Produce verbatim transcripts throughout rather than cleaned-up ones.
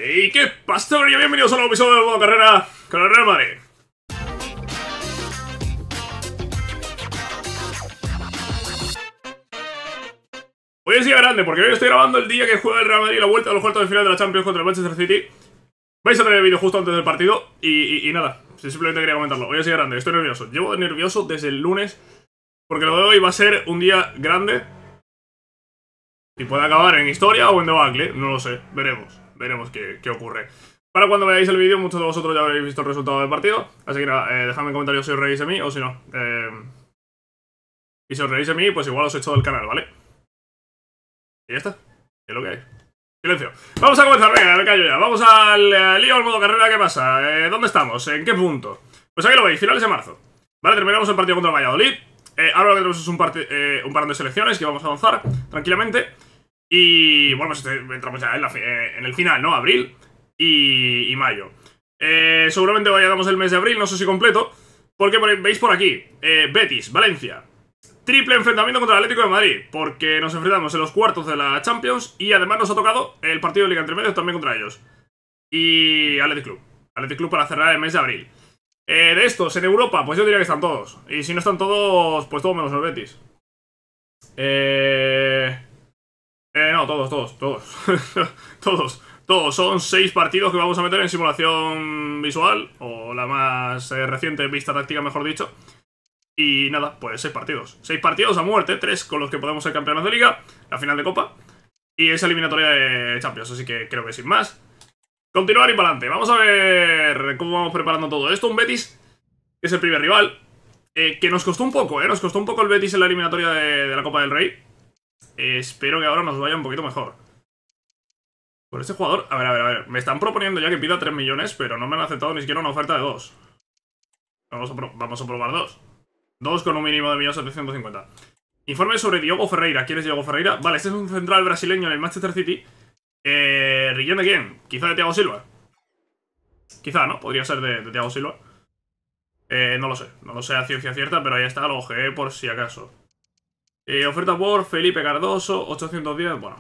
¿Y qué pastor? Y bienvenidos a un nuevo episodio de Modo Carrera con el Real Madrid. Hoy es día grande porque hoy estoy grabando el día que juega el Real Madrid la vuelta a los cuartos de final de la Champions contra el Manchester City. Vais a tener el vídeo justo antes del partido y, y, y nada, simplemente quería comentarlo. Hoy es día grande, estoy nervioso. Llevo nervioso desde el lunes porque lo de hoy va a ser un día grande y puede acabar en historia o en debacle, no lo sé, veremos. Veremos qué, qué ocurre. Para cuando veáis el vídeo, muchos de vosotros ya habréis visto el resultado del partido. Así que nada, eh, dejadme en comentarios si os reís de mí o si no. Eh, y si os reís de mí, pues igual os echo del canal, ¿vale? Y ya está. Es lo que hay. Silencio. Vamos a comenzar, venga, me callo ya. Vamos al eh, lío, al modo carrera, ¿qué pasa? Eh, ¿Dónde estamos? ¿En qué punto? Pues aquí lo veis, finales de marzo. Vale, terminamos el partido contra el Valladolid. Eh, ahora lo que tenemos es un, eh, un parón de selecciones que vamos a avanzar tranquilamente. Y bueno, pues entramos ya en, la, en el final, ¿no? Abril y, y mayo. Eh, seguramente vayamos el mes de abril, no sé si completo. Porque veis por aquí, eh, Betis, Valencia. Triple enfrentamiento contra el Atlético de Madrid. Porque nos enfrentamos en los cuartos de la Champions. Y además nos ha tocado el partido de Liga entre medios también contra ellos. Y Athletic Club. Athletic Club para cerrar el mes de abril. Eh, de estos, en Europa, pues yo diría que están todos. Y si no están todos, pues todo menos el Betis. Eh... Eh, no, todos, todos, todos. Todos, todos. Son seis partidos que vamos a meter en simulación visual. O la más eh, reciente vista táctica, mejor dicho. Y nada, pues seis partidos. Seis partidos a muerte, tres con los que podemos ser campeones de liga, la final de copa y esa eliminatoria de Champions, así que creo que sin más. Continuar y para adelante. Vamos a ver cómo vamos preparando todo esto. Un Betis, que es el primer rival, eh, que nos costó un poco, eh. Nos costó un poco el Betis en la eliminatoria de, de la Copa del Rey. Eh, espero que ahora nos vaya un poquito mejor. Por este jugador, a ver, a ver, a ver. Me están proponiendo ya que pida tres millones, pero no me han aceptado ni siquiera una oferta de dos. Vamos a, pro vamos a probar dos. Dos con un mínimo de un millón setecientos cincuenta. Informe sobre Diogo Ferreira. ¿Quién es Diogo Ferreira? Vale, este es un central brasileño en el Manchester City. Eh, ¿Rillón de quién? Quizá de Thiago Silva. Quizá, ¿no? Podría ser de, de Thiago Silva. Eh, no lo sé. No lo sé a ciencia cierta, pero ahí está, lo ojeé por si acaso. Eh, oferta por Felipe Cardoso, ochocientos diez, bueno.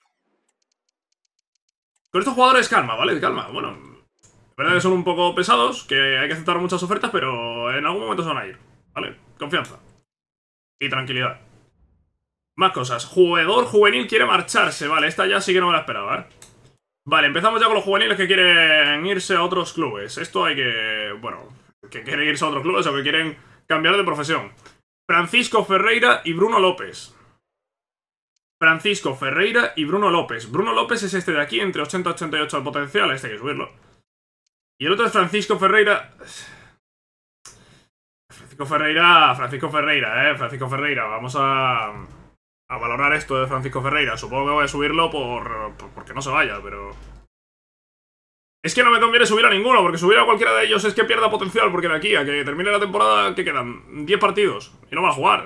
Con estos jugadores calma, ¿vale? Calma, bueno. La verdad que son un poco pesados, que hay que aceptar muchas ofertas, pero en algún momento se van a ir, ¿vale? Confianza. Y tranquilidad. Más cosas. Jugador juvenil quiere marcharse, vale, esta ya sí que no me la esperaba, ¿eh? Vale, empezamos ya con los juveniles que quieren irse a otros clubes. Esto hay que... bueno, que quieren irse a otros clubes o que quieren cambiar de profesión. Francisco Ferreira y Bruno López. Francisco Ferreira y Bruno López. Bruno López es este de aquí, entre ochenta y ochenta y ocho de potencial. Este hay que subirlo. Y el otro es Francisco Ferreira. Francisco Ferreira, Francisco Ferreira, eh. Francisco Ferreira. Vamos a, a valorar esto de Francisco Ferreira. Supongo que voy a subirlo por, por porque no se vaya, pero... es que no me conviene subir a ninguno, porque subir a cualquiera de ellos es que pierda potencial, porque de aquí a que termine la temporada, ¿qué quedan? diez partidos, y no va a jugar.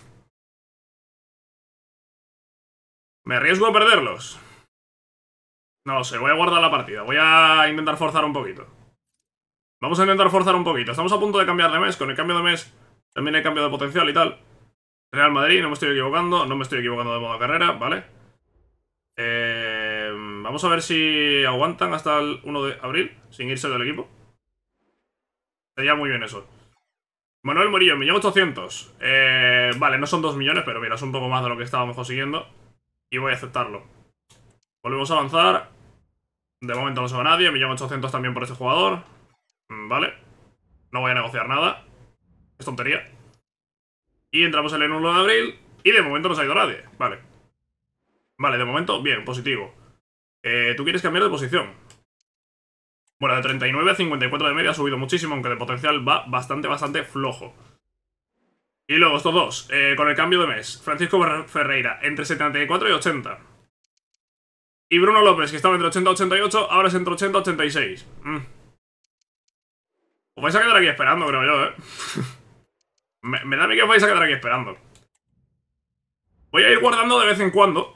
¿Me arriesgo a perderlos? No lo sé, voy a guardar la partida, voy a intentar forzar un poquito. Vamos a intentar forzar un poquito, estamos a punto de cambiar de mes, con el cambio de mes también hay cambio de potencial y tal. Real Madrid, no me estoy equivocando, no me estoy equivocando de modo carrera, ¿vale? Eh... Vamos a ver si aguantan hasta el uno de abril sin irse del equipo. Sería muy bien eso. Manuel Murillo, un millón ochocientos. Eh, vale, no son dos millones, pero mira, es un poco más de lo que estábamos consiguiendo. Y voy a aceptarlo. Volvemos a avanzar. De momento no se va nadie. un millón ochocientos también por este jugador. Vale. No voy a negociar nada. Es tontería. Y entramos en el uno de abril. Y de momento no se ha ido nadie. Vale. Vale, de momento, bien, positivo. Eh, Tú quieres cambiar de posición. Bueno, de treinta y nueve a cincuenta y cuatro de media ha subido muchísimo, aunque de potencial va bastante, bastante flojo. Y luego estos dos, eh, con el cambio de mes. Francisco Ferreira, entre setenta y cuatro y ochenta. Y Bruno López, que estaba entre ochenta y ochenta y ocho, ahora es entre ochenta y ochenta y seis. Mm. Os vais a quedar aquí esperando, creo yo, ¿eh? me, me da a mí que os vais a quedar aquí esperando. Voy a ir guardando de vez en cuando.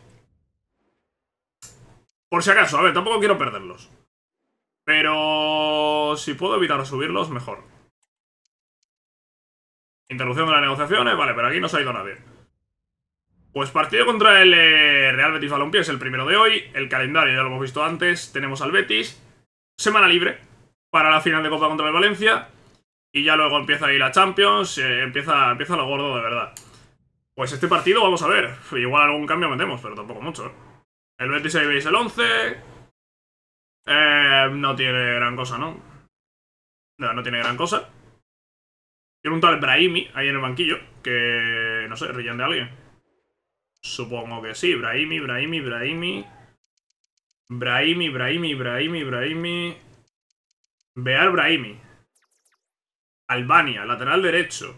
Por si acaso, a ver, tampoco quiero perderlos. Pero... si puedo evitar subirlos, mejor. Interrupción de las negociaciones, vale, pero aquí no se ha ido nadie. Pues partido contra el eh, Real Betis Balompié, es el primero de hoy. El calendario ya lo hemos visto antes. Tenemos al Betis. Semana libre para la final de Copa contra el Valencia. Y ya luego empieza ahí la Champions. Eh, empieza, empieza lo gordo de verdad. Pues este partido vamos a ver. Igual algún cambio metemos, pero tampoco mucho. El Betis ahí veis el once. Eh, no tiene gran cosa, ¿no? No, no tiene gran cosa. Tiene un tal Brahimi ahí en el banquillo. Que, no sé, rillan de alguien. Supongo que sí. Brahimi, Brahimi, Brahimi. Brahimi, Brahimi, Brahimi, Brahimi. Bear Brahimi. Albania, lateral derecho.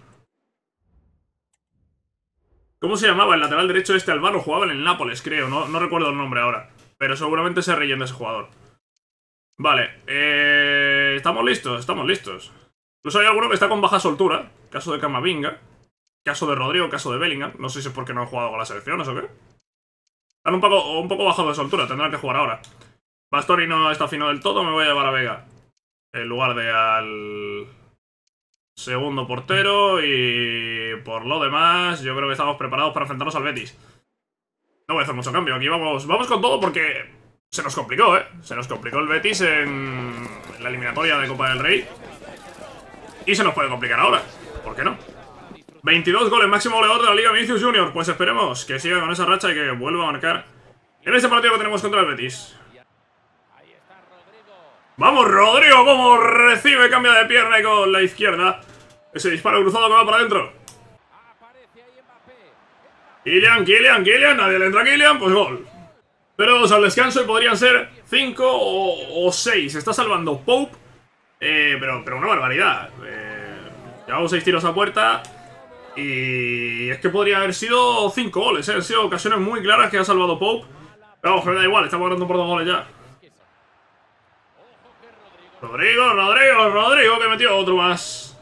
¿Cómo se llamaba el lateral derecho este albano? Jugaba en el Nápoles, creo. No, no recuerdo el nombre ahora. Pero seguramente se ríen de ese jugador. Vale. Eh, ¿Estamos listos? Estamos listos. Incluso hay alguno que está con baja soltura. Caso de Camavinga. Caso de Rodrigo, caso de Bellingham. No sé si es porque no han jugado con las selecciones o qué. Están un poco, un poco bajados de soltura. Tendrán que jugar ahora. Bastoni no está fino del todo. Me voy a llevar a Vega en lugar de al segundo portero. Y por lo demás, yo creo que estamos preparados para enfrentarnos al Betis. No voy a hacer mucho cambio. Aquí vamos, vamos con todo porque se nos complicó, ¿eh? Se nos complicó el Betis en la eliminatoria de Copa del Rey. Y se nos puede complicar ahora. ¿Por qué no? veintidós goles, máximo goleador de la Liga Vinicius Junior. Pues esperemos que siga con esa racha y que vuelva a marcar en este partido que tenemos contra el Betis. Vamos, Rodrigo, como recibe, cambia de pierna y con la izquierda. Ese disparo cruzado que va para adentro. Kylian, Kylian, Kylian, nadie le entra a Kylian, pues gol. Pero dos al descanso y podrían ser cinco o seis. Está salvando Pope, eh, pero, pero una barbaridad. Eh, llevamos seis tiros a puerta. Y es que podría haber sido cinco goles, ¿eh? Han sido ocasiones muy claras que ha salvado Pope. Pero vamos, que me da igual, estamos ganando por dos goles ya. Rodrigo, Rodrigo, Rodrigo, que metió otro más.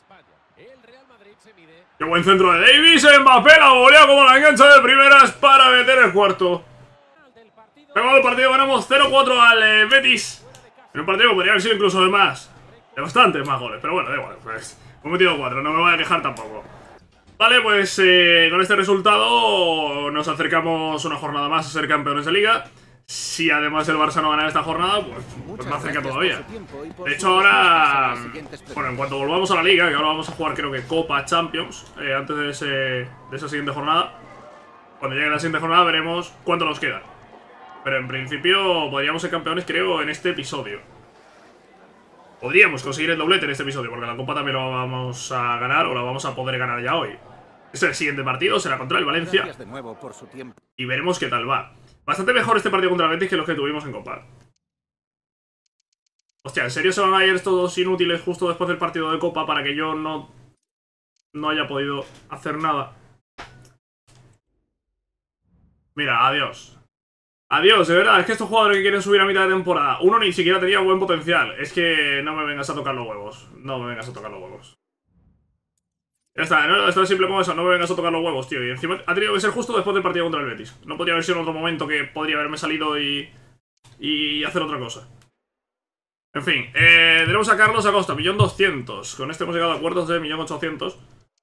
Qué buen centro de Davis. Mbappé la volea como la engancha de primeras para meter el cuarto. Pegado el partido, ganamos cero cuatro al eh, Betis. En un partido que podría haber sido incluso de más. De bastantes más goles, pero bueno, da igual. Pues hemos metido cuatro, no me voy a quejar tampoco. Vale, pues eh, con este resultado nos acercamos una jornada más a ser campeones de liga. Si además el Barça no gana esta jornada, pues, pues más cerca todavía. De hecho ahora, bueno, en cuanto volvamos a la liga, que ahora vamos a jugar creo que Copa Champions, eh, antes de, ese, de esa siguiente jornada. Cuando llegue la siguiente jornada veremos cuánto nos queda. Pero en principio podríamos ser campeones creo en este episodio. Podríamos conseguir el doblete en este episodio, porque la Copa también la vamos a ganar, o la vamos a poder ganar ya hoy. Este es el siguiente partido, será contra el Valencia. Y veremos qué tal va. Bastante mejor este partido contra el Betis que los que tuvimos en Copa. Hostia, ¿en serio se van a ir estos dos inútiles justo después del partido de Copa para que yo no, no haya podido hacer nada? Mira, adiós. Adiós, de verdad, es que estos jugadores que quieren subir a mitad de temporada, uno ni siquiera tenía buen potencial. Es que no me vengas a tocar los huevos. No me vengas a tocar los huevos. Ya está, ¿no? Esto es simple como eso, no me vengas a tocar los huevos, tío. Y encima ha tenido que ser justo después del partido contra el Betis. No podría haber sido en otro momento que podría haberme salido y... y hacer otra cosa. En fin, eh, tenemos a Carlos Acosta, millón doscientos. Con este hemos llegado a acuerdos de millón ochocientos.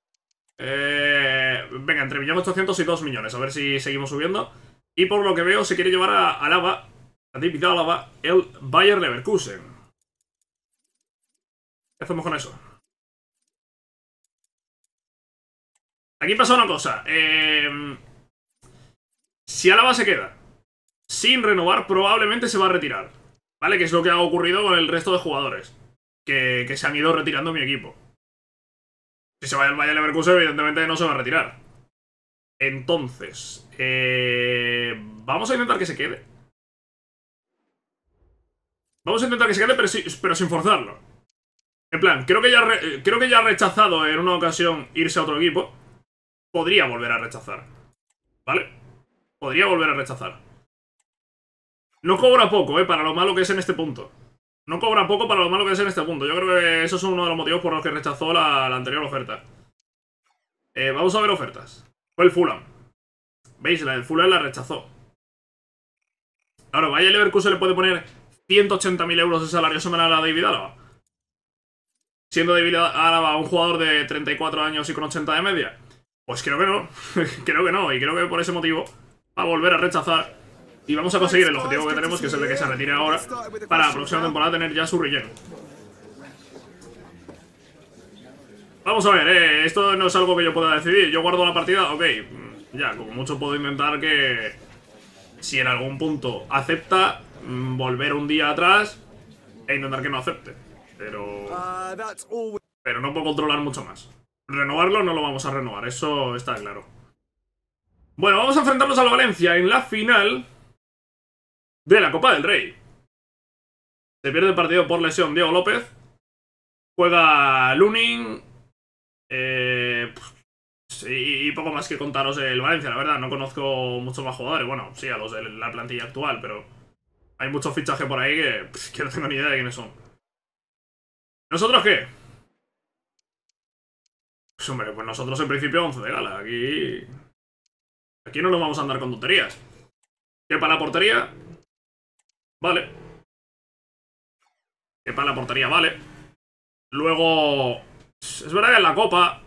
Eh, venga, entre millón ochocientos y dos millones, a ver si seguimos subiendo. Y por lo que veo se quiere llevar a Alaba, a David Alaba, el Bayer Leverkusen. ¿Qué hacemos con eso? Aquí pasa una cosa. Eh, si Alaba se queda sin renovar, probablemente se va a retirar. ¿Vale? Que es lo que ha ocurrido con el resto de jugadores que, que se han ido retirando en mi equipo. Si se va el Bayer Leverkusen, evidentemente no se va a retirar. Entonces, eh, vamos a intentar que se quede. Vamos a intentar que se quede, pero, sí, pero sin forzarlo. En plan, creo que, ya re, creo que ya ha rechazado en una ocasión irse a otro equipo. Podría volver a rechazar, ¿vale? Podría volver a rechazar. No cobra poco, eh, para lo malo que es en este punto. No cobra poco para lo malo que es en este punto. Yo creo que eso es uno de los motivos por los que rechazó la, la anterior oferta. eh, Vamos a ver ofertas. Fue el Fulham. ¿Veis? La del Fulham la rechazó. Ahora, vaya Leverkusen le puede poner ciento ochenta mil euros de salario semanal a David Alaba, siendo David Alaba un jugador de treinta y cuatro años y con ochenta de media. Pues creo que no. Creo que no. Y creo que por ese motivo va a volver a rechazar. Y vamos a conseguir el objetivo que tenemos, que es el de que se retire ahora, para la próxima temporada tener ya su relleno. Vamos a ver, eh, esto no es algo que yo pueda decidir. Yo guardo la partida, ok. Ya, como mucho puedo intentar que, si en algún punto acepta, volver un día atrás e intentar que no acepte. Pero... Pero no puedo controlar mucho más. Renovarlo no lo vamos a renovar, eso está claro. Bueno, vamos a enfrentarnos al Valencia en la final de la Copa del Rey. Se pierde el partido por lesión Diego López. Juega Lunin. Eh, y, y poco más que contaros el Valencia, la verdad. No conozco muchos más jugadores. Bueno, sí, a los de la plantilla actual, pero hay mucho fichaje por ahí que, pff, que no tengo ni idea de quiénes son. ¿Nosotros qué? Pues hombre, pues nosotros en principio once de gala. Aquí... Aquí no nos vamos a andar con tonterías. ¿Qué para la portería? Vale. ¿Qué para la portería? Vale. Luego... Es verdad que en la Copa...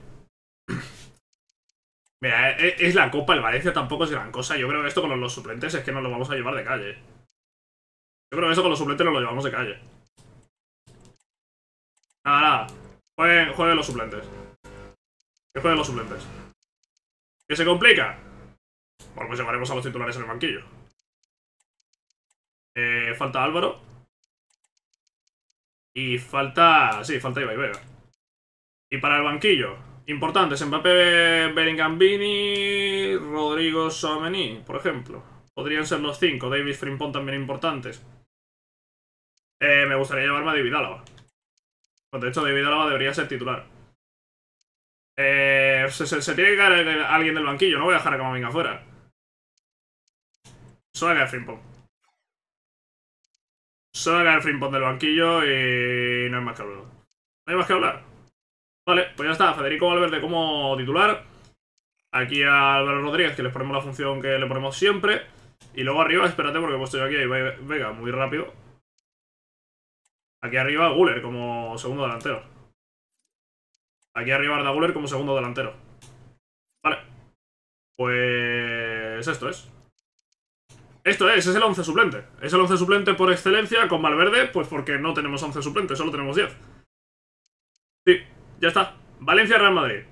Mira, es la Copa, el Valencia tampoco es gran cosa. Yo creo que esto con los suplentes es que nos lo vamos a llevar de calle. Yo creo que eso con los suplentes nos lo llevamos de calle. Nada, nada. Jueguen, jueguen los suplentes. Que jueguen los suplentes. ¿Qué se complica? Bueno, pues llevaremos a los titulares en el banquillo. Eh, falta Álvaro. Y falta... Sí, falta Ibai Vega. Y para el banquillo, importantes: Mbappé, Bellingham, Vini, Rodrigo, Tchouaméni, por ejemplo. Podrían ser los cinco. Davis, Frimpong también importantes. Eh, me gustaría llevarme a David Álava. Pues de hecho, David Álava debería ser titular. Eh, se, se, se tiene que caer alguien del banquillo. No voy a dejar a Camavinga afuera. Solo caer Frimpong. Solo caer Frimpong del banquillo y no hay más que hablar. No hay más que hablar. Vale, pues ya está. Federico Valverde como titular. Aquí a Álvaro Rodríguez, que les ponemos la función que le ponemos siempre. Y luego arriba, espérate, porque he puesto yo aquí a Vega muy rápido. Aquí arriba Guller como segundo delantero. Aquí arriba Arda Güler como segundo delantero. Vale. Pues esto es. Esto es, es el once suplente. Es el once suplente por excelencia con Valverde, pues porque no tenemos once suplentes, solo tenemos diez. Sí, ya está. Valencia-Real Madrid.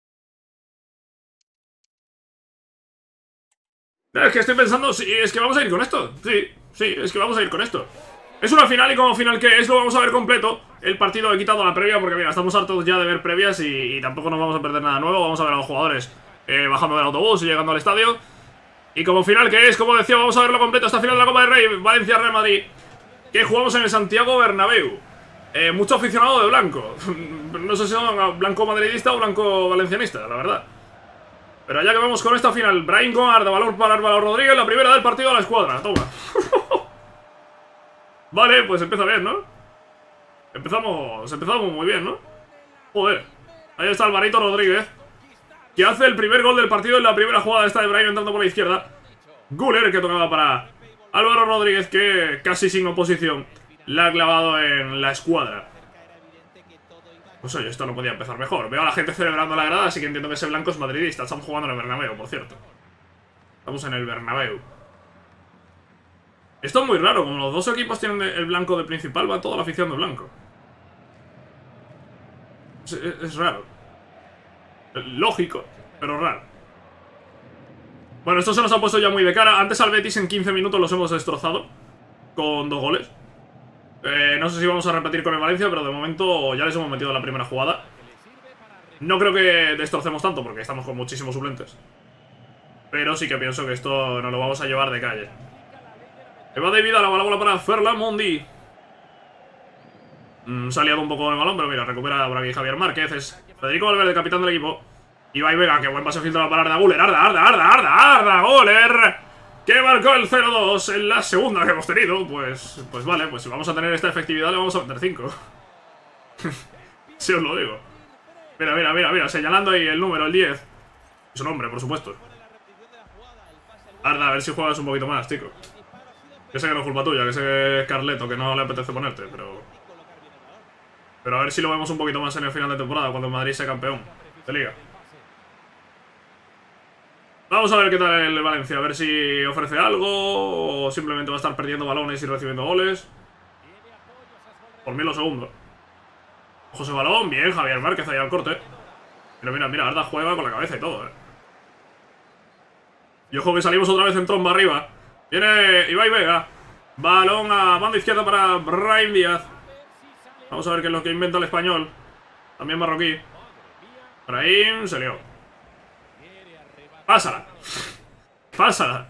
Es que estoy pensando, sí, es que vamos a ir con esto. Sí, sí, es que vamos a ir con esto. Es una final y como final que es, lo vamos a ver completo. El partido he quitado la previa porque mira, estamos hartos ya de ver previas y, y tampoco nos vamos a perder nada nuevo. Vamos a ver a los jugadores eh, bajando del autobús y llegando al estadio. Y como final que es, como decía, vamos a verlo completo. Esta final de la Copa del Rey, Valencia-Real Madrid, que jugamos en el Santiago Bernabéu. eh, Mucho aficionado de blanco. No sé si son blanco madridista o blanco valencianista, la verdad. Pero ya que vamos con esta final, Brahim con Arda, valor para Álvaro Rodríguez, la primera del partido a la escuadra. Toma. Vale, pues empieza bien, ¿no? Empezamos, empezamos muy bien, ¿no? Joder. Ahí está Alvarito Rodríguez, que hace el primer gol del partido en la primera jugada esta de Brahim entrando por la izquierda. Güler, que tocaba para Álvaro Rodríguez, que casi sin oposición la ha clavado en la escuadra. Pues oye, esto no podía empezar mejor. Veo a la gente celebrando la grada, así que entiendo que ese blanco es madridista. Estamos jugando en el Bernabéu, por cierto. Estamos en el Bernabéu. Esto es muy raro, como los dos equipos tienen el blanco de principal, va toda la afición de blanco. Es, es, es raro. Lógico, pero raro. Bueno, esto se nos ha puesto ya muy de cara. Antes al Betis en quince minutos los hemos destrozado con dos goles. eh, No sé si vamos a repetir con el Valencia, pero de momento ya les hemos metido en la primera jugada. No creo que destrocemos tanto porque estamos con muchísimos suplentes, pero sí que pienso que esto nos lo vamos a llevar de calle. Va de vida la bola para Ferland Mondi. Mm, se ha liado un poco con el balón, pero mira, recupera por aquí Javier Márquez. Es Federico Valverde, capitán del equipo. Ibai Vega, que buen pase filtrado para Arda Güler. Arda, Arda, Arda, Arda, Arda Güler, que marcó el cero dos en la segunda que hemos tenido. Pues, pues vale, pues si vamos a tener esta efectividad le vamos a meter cinco. Sí os lo digo. Mira, mira, mira, mira, señalando ahí el número, el diez. Es un hombre, por supuesto. Arda, a ver si juegas un poquito más, chico. Que sé que no es culpa tuya, que sé que es Carleto, que no le apetece ponerte, pero... Pero a ver si lo vemos un poquito más en el final de temporada, cuando el Madrid sea campeón de Liga. Vamos a ver qué tal el Valencia, a ver si ofrece algo o simplemente va a estar perdiendo balones y recibiendo goles. Por mí lo segundo. José Balón, bien, Javier Márquez ahí al corte. Pero mira, mira, Arda juega con la cabeza y todo, eh. Y ojo que salimos otra vez en tromba arriba. Viene Ibai Vega. Balón a banda izquierda para Brahim Díaz. Vamos a ver qué es lo que inventa el español. También marroquí. Brahim se lió. Pásala. Pásala.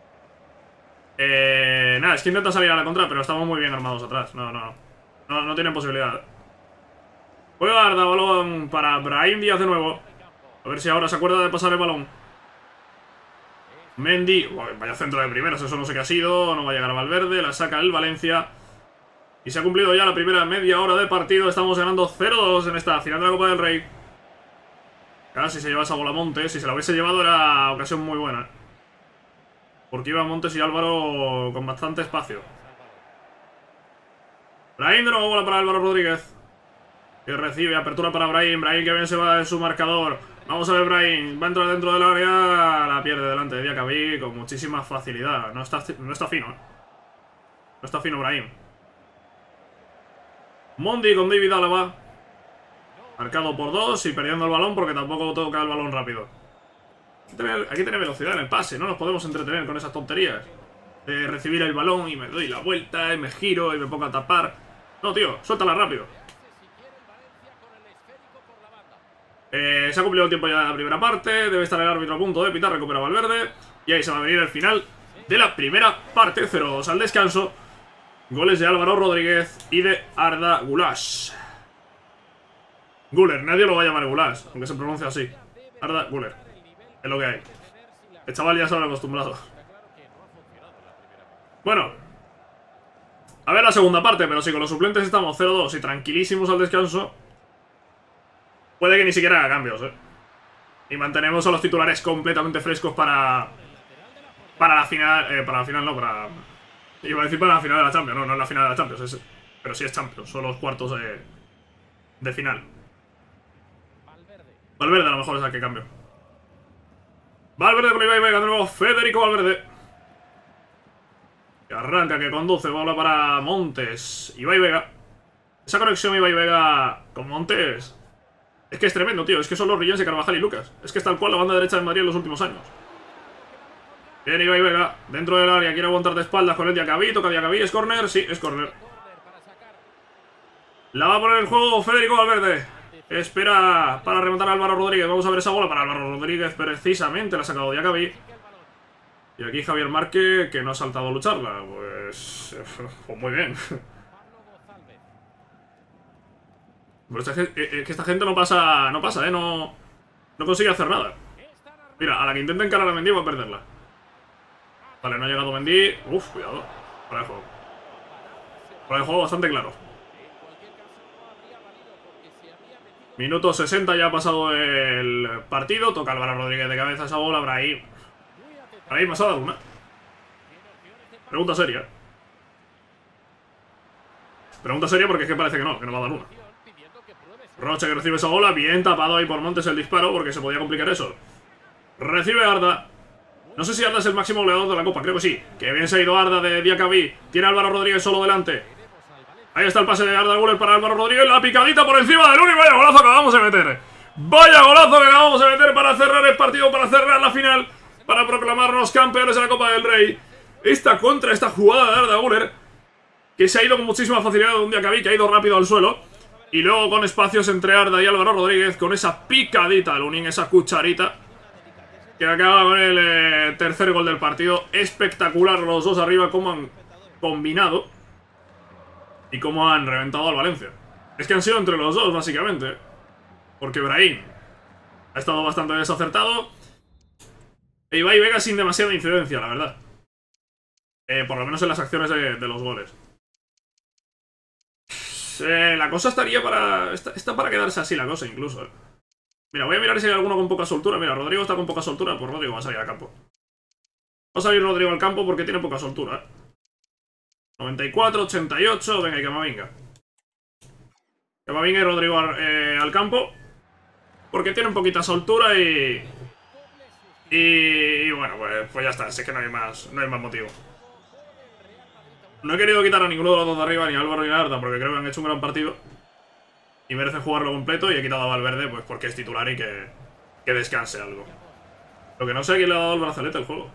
Eh, nada, es que intenta salir a la contra, pero estamos muy bien armados atrás. No, no, no, no tienen posibilidad. Juega Arda, balón para Brahim Díaz de nuevo. A ver si ahora se acuerda de pasar el balón. Mendy, vaya centro de primeras, eso no sé qué ha sido. No va a llegar a Valverde, la saca el Valencia. Y se ha cumplido ya la primera media hora de partido. Estamos ganando cero dos en esta final de la Copa del Rey. Casi se lleva esa bola Montes. Si se la hubiese llevado era ocasión muy buena, porque iba Montes y Álvaro con bastante espacio. Brahim de nuevo, bola para Álvaro Rodríguez, que recibe, apertura para Brahim. Brahim que bien se va en su marcador. Vamos a ver, Brahim va a entrar dentro del área. La pierde delante de Diacabí con muchísima facilidad. No está, no está fino, ¿eh? No está fino Brahim. Mondi con David Álava. Marcado por dos y perdiendo el balón porque tampoco toca el balón rápido. Aquí tiene velocidad en el pase. No nos podemos entretener con esas tonterías de recibir el balón y me doy la vuelta y me giro y me pongo a tapar. No, tío, suéltala rápido. Eh, se ha cumplido el tiempo ya de la primera parte. Debe estar el árbitro a punto de pitar. Recupera Valverde. Y ahí se va a venir el final de la primera parte. cero dos al descanso. Goles de Álvaro Rodríguez y de Arda Güler. Güler, nadie lo va a llamar Güler, aunque se pronuncia así. Arda Güler. Es lo que hay. El chaval ya se habrá acostumbrado. Bueno, a ver la segunda parte. Pero si con los suplentes estamos cero dos y tranquilísimos al descanso, puede que ni siquiera haga cambios, eh. Y mantenemos a los titulares completamente frescos para Para la final, eh, para la final no, para Iba a decir para la final de la Champions. No, no es la final de la Champions, es, pero sí es Champions. Son los cuartos de, de final. Valverde a lo mejor es el que cambio. Valverde con Ibai Vega de nuevo. Federico Valverde, que arranca, que conduce. Bola para Montes. Ibai Vega. Esa conexión Ibai Vega con Montes es que es tremendo, tío. Es que son los Rillens de Carvajal y Lucas. Es que es tal cual la banda derecha de Madrid en los últimos años. Bien, Ibai Vega dentro del área. Quiere aguantar de espaldas con el Diacabí. Toca Diacabí. ¿Es córner? Sí, es córner. La va a poner en juego Federico Valverde. Espera para rematar a Álvaro Rodríguez. Vamos a ver esa bola para Álvaro Rodríguez. Precisamente la ha sacado Diacabí. Y aquí Javier Márquez, que no ha saltado a lucharla. Pues, pues muy bien. Pues es que, es que esta gente no pasa, no pasa, eh. No, no consigue hacer nada. Mira, a la que intenta encarar a Mendy va a perderla. Vale, no ha llegado Mendy. Uf, cuidado. Para el juego. Para el juego bastante claro. Minuto sesenta, ya ha pasado el partido. Toca Álvaro Rodríguez de cabeza esa bola. Brahim. Brahim, ¿has dado una? Pregunta seria. Pregunta seria porque es que parece que no, que no va a dar una. Rocha que recibe esa bola. Bien tapado ahí por Montes el disparo, porque se podía complicar eso. Recibe Arda. No sé si Arda es el máximo goleador de la Copa, creo que sí. Que bien se ha ido Arda de Diacabí. Tiene a Álvaro Rodríguez solo delante. Ahí está el pase de Arda Güler para Álvaro Rodríguez. La picadita por encima del único. Vaya golazo que acabamos de meter. Vaya golazo que acabamos de meter para cerrar el partido, para cerrar la final, para proclamarnos campeones de la Copa del Rey. Esta contra, esta jugada de Arda Güler, que se ha ido con muchísima facilidad de un Diacabí, que ha ido rápido al suelo. Y luego con espacios entre Arda y Álvaro Rodríguez, con esa picadita, Lunin, esa cucharita, que acaba con el eh, tercer gol del partido. Espectacular los dos arriba, cómo han combinado y cómo han reventado al Valencia. Es que han sido entre los dos, básicamente, porque Brahim ha estado bastante desacertado e Ibai Vega sin demasiada incidencia, la verdad. Eh, por lo menos en las acciones de, de los goles. Eh, la cosa estaría para... Está, está para quedarse así la cosa, incluso, eh. Mira, voy a mirar si hay alguno con poca soltura. Mira, Rodrigo está con poca soltura. Pues Rodrigo va a salir al campo. Va a salir Rodrigo al campo porque tiene poca soltura, eh. noventa y cuatro, ochenta y ocho. Venga, y Camavinga. Camavinga y Rodrigo al, eh, al campo, porque tienen poquita soltura y... Y, y bueno, pues, pues ya está, es que no hay más, no hay más motivo. No he querido quitar a ninguno de los dos de arriba, ni a Álvaro ni a Arda, porque creo que han hecho un gran partido. Y merecen jugarlo completo, y he quitado a Valverde pues porque es titular y que, que descanse algo. Lo que no sé a quién le ha dado el brazalete al juego.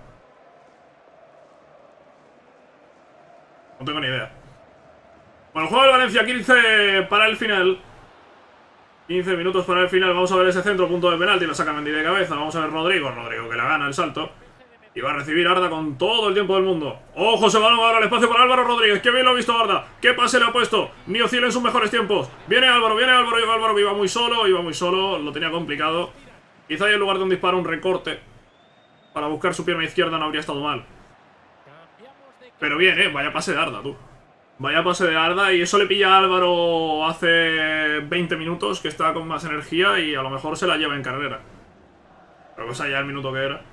No tengo ni idea. Bueno, el juego del Valencia, quince para el final. quince minutos para el final. Vamos a ver ese centro, punto de penalti. Lo saca Mendy de cabeza. Vamos a ver Rodrigo. Rodrigo que la gana el salto. Y va a recibir Arda con todo el tiempo del mundo. ¡Ojo! Se va a dar el espacio para Álvaro Rodríguez. ¡Qué bien lo ha visto Arda! ¡Qué pase le ha puesto! Ni oscila en sus mejores tiempos. Viene Álvaro, viene Álvaro. Y Álvaro que iba muy solo. Iba muy solo. Lo tenía complicado. Quizá en lugar de un disparo, un recorte. Para buscar su pierna izquierda no habría estado mal. Pero bien, eh. Vaya pase de Arda, tú. Vaya pase de Arda. Y eso le pilla a Álvaro hace veinte minutos, que está con más energía. Y a lo mejor se la lleva en carrera. Pero cosa ya el minuto que era.